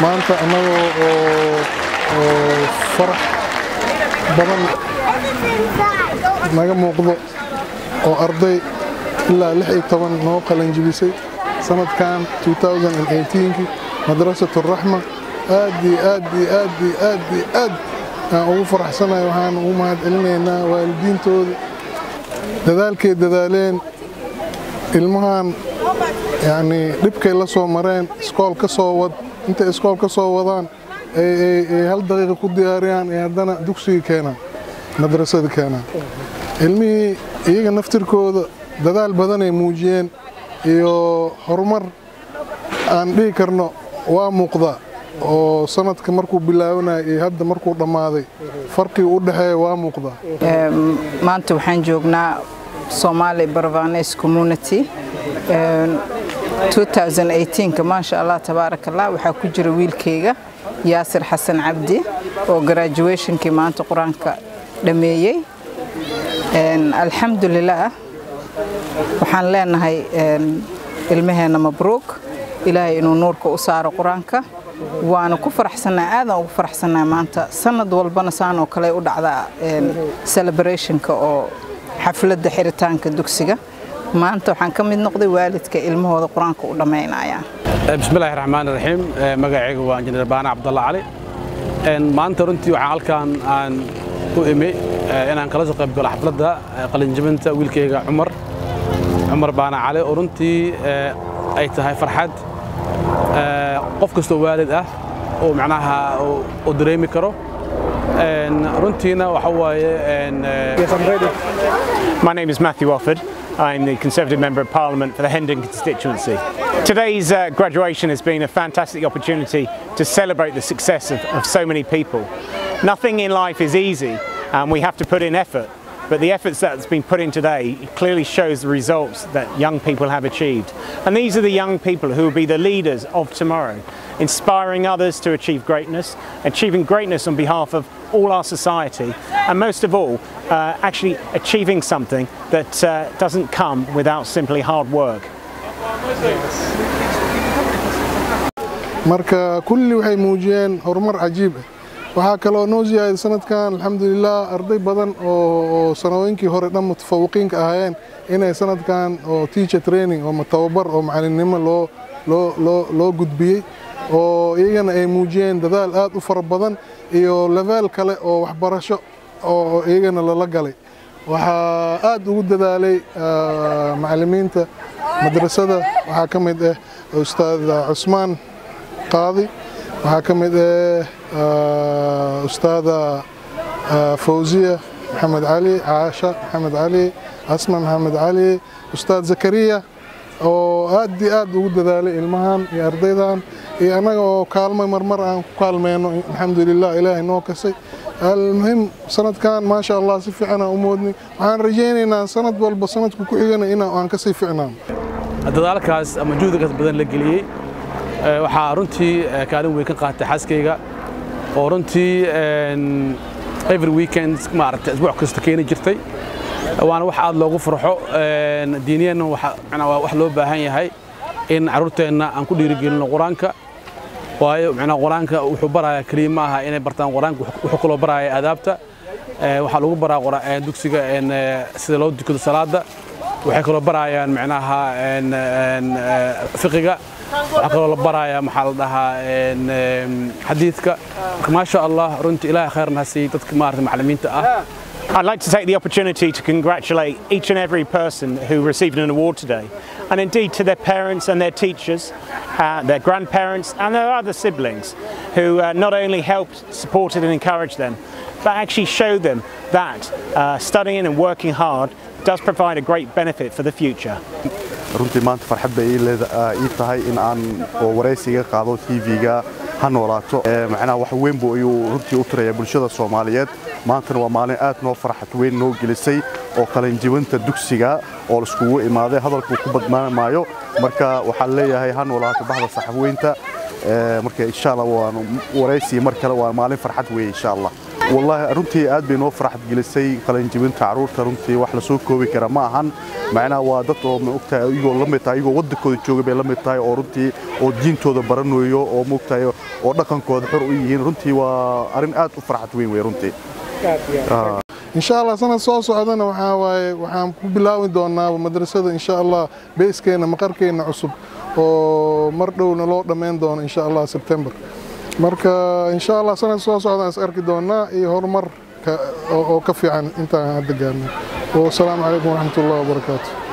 maanta anagoo farax badan naga muuqdo oo arday ilaa 16 noo qalan jibisay sanadkan 2018 madrasatu Rahama aad aan ugu faraxsanahay waxaan ugu mahadcelinaynaa waalidiintooda dadaalkay dadaaleen ilmahan yani dhibkay la soo mareen iskool ka soo wad inta iskool ka soo wadaan ay hal daqiiqo ku diyaariyaan ee haddana dugsiga keenaan madrasada keenaan ilmihii iyaga naftirkooda dadaal badan ay muujiyeen iyo horumar aan dhihi karno waa muuqda oo sanadka markuu bilaabanay iyo hadda markuu dhamaaday farqiga u dhaxeeya waa muuqda maanta waxaan joognaa Somali Bravanese community 2018 ma sha Allah tabarakallah waxa ku jira wiilkayga Yaasir Xasan Cabdi oo graduation-kii maanta Quraanka dhameeyay alxamdulillah waxaan leenahay ilmaheena mabruuk ilaahay inuu nuurka u saaro Quraanka waana ku faraxsanaa aadan ugu faraxsanaa maanta sanad walbana saan oo kale u dhacda celebration-ka oo xafladda xiritaanka dugsiga maanta waxaan ka mid noqday waalidka ilmahooda Quraanka u dhameynayaan bismillaahir rahmaanir rahiim magacaygu waa injineer Baana Cabdalla Cali maanta runtii waxaan halkaan aan u imi inaan kala soo qayb galo xafladda qalinjibinta wiilkayga Cumar Baana Cali oo runtii ay tahay farxad qof kasta waalid ah oo macnaha oo dareemi karo runtiina waxa waaye My name is Matthew Offord. I'm the Conservative Member of Parliament for the Hendon constituency. Today's graduation has been a fantastic opportunity to celebrate the success of so many people. Nothing in life is easy and we have to put in effort, but the efforts that's been put in today clearly shows the results that young people have achieved. And these are the young people who will be the leaders of tomorrow, inspiring others to achieve greatness, achieving greatness on behalf of all our society, and most of all, actually achieving something that doesn't come without simply hard work. marka kulli waxay muujiyeen horumar cajiib ah waxa kale oo noo ziyaaday sanadkan alxamdulillah arday badan oo sanooyinkii hore dhan mutafawqiinka ahaayeen inay sanadkan oo teacher training oo tababar oo macalinimo loo gudbiyay oo iyagana ay muujiyeen dadaal aad u fara badan iyo level kale oo waxbarasho oo iyagana la galay waxa aad ugu dadaalay macallimiinta madrasada waxa kamid ah ustaad Usmaan Qaadi waxa kamid ah ustaada Fawziya Maxamed Ali Aasha Maxamed Ali Asma Maxamed Ali ustaad Zakariya oo aad ugu dadaalay ilmahan iyo ardaydan iyo anaga oo kaalmay marmar aan ku kaalmeeno alxamdulillah ilaahay noo kasay المهم سند كان ما شاء الله سفعنا أمودني وعن رجينا سند والبسند كوكينا إنا وعن كسفعنا. dadaalkaas ama juhdigaas badan la geliyay waxa runtii kaalin weyn ka qaatay xaskayga oo runtii every weekend maaragtay asbuuc kasta keenay jirtay waana wax aad loogu farxo diiniyana wax loo baahan yahay in carruurteena aan ku dhiirigelino Quraanka waayo macna Quraanka wuxuu barayaa kalimaha inay bartaan Quraanka wuxuu kala barayaa adaabta waxa lagu baraa dugsiga sida loo dukado salaada waxay kala barayaan macnaha fiqiga waxa kala barayaa maxaa la dhahaa xadiidka ma sha Allah runtii ilaahay khayrna hasi dadka maartay macallimiinta ah. I'd like to take the opportunity to congratulate each and every person who received an award today, and indeed to their parents and their teachers, their grandparents and their other siblings who not only helped, supported and encouraged them, but actually showed them that studying and working hard does provide a great benefit for the future. runtii maanta farxad bay ii tahay in aan wareysiga qaado TV-ga hanolaato macnaha wax weyn buu runtii u tiraya bulshada Soomaaliyeed maanta waa maalin aad noo farxad weyn noo gelisay oo qalin jibinta dugsiga oo la iskugu imaaday hadalku ku badmaanayo marka waxa leeyahay hanolaato bahda saxaweynta marka insha Allah waan wareysi mar kale waa maalin farxad weyn insha Allah. والله runtii aad bay noo farxad gelisay qalin jibinta caruurta runtii wax la soo koobi kara ma ahan macnaha waa dad oo ma ogtahay iyagoo la mid tahay iyagoo wadankooda jooga bay la mid tahay oo runtii oo diintooda baranayo oo ma ogtahay oo dhaqankooda xor u yihiin runtii waa arin aad u farxad weyn way runtii إن شاء الله سنة صوص عدنا وحام بلاوي دونا ومدرسة إن شاء الله بيسكينا مقركينا عصب ومردو نلو دمين دون إن شاء الله سبتمبر مركا إن شاء الله سنة صوص عدنا سأركي دونا هرمر أو كفي عن انت هذا والسلام عليكم ورحمة الله وبركاته